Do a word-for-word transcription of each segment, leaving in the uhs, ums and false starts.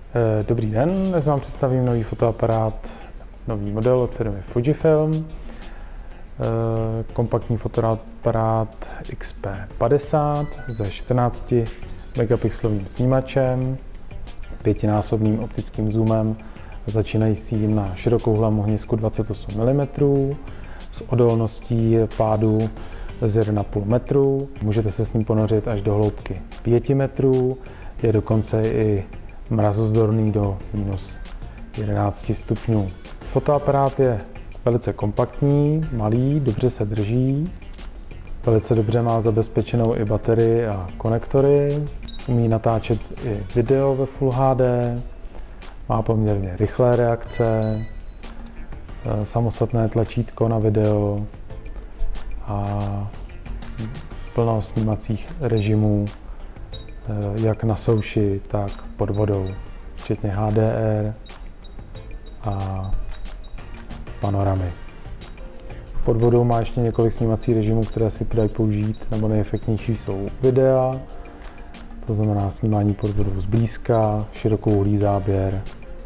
Dobrý den, dnes vám představím nový fotoaparát, nový model od firmy Fujifilm. Kompaktní fotoaparát X P padesát se čtrnácti megapixelovým snímačem, pětinásobným optickým zoomem začínajícím na širokouhlém ohnisku dvacet osm milimetrů s odolností pádu z jedna celá pět metru. Můžete se s ním ponořit až do hloubky pět metrů, je dokonce i mrazozdorný do minus jedenácti stupňů. Fotoaparát je velice kompaktní, malý, dobře se drží, velice dobře má zabezpečenou i baterii a konektory, umí natáčet i video ve Full H D, má poměrně rychlé reakce, samostatné tlačítko na video a plno snímacích režimů, jak na souši, tak pod vodou, včetně H D R a panoramy. Pod vodou má ještě několik snímacích režimů, které si dají použít, nebo nejefektnější jsou videa, to znamená snímání pod vodou zblízka, širokouhlý záběr.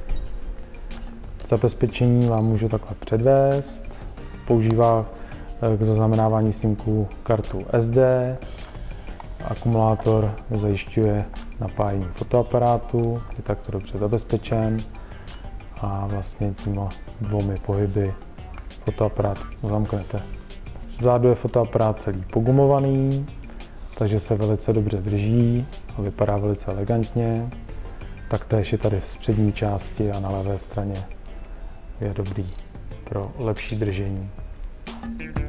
Zabezpečení vám můžu takhle předvést. Používá k zaznamenávání snímků kartu S D. Akumulátor zajišťuje napájení fotoaparátu, je takto dobře zabezpečen a vlastně těma dvoumi pohyby fotoaparát zamknete. Vzadu je fotoaparát celý pogumovaný, takže se velice dobře drží a vypadá velice elegantně. Taktéž je tady v přední části a na levé straně je dobrý pro lepší držení.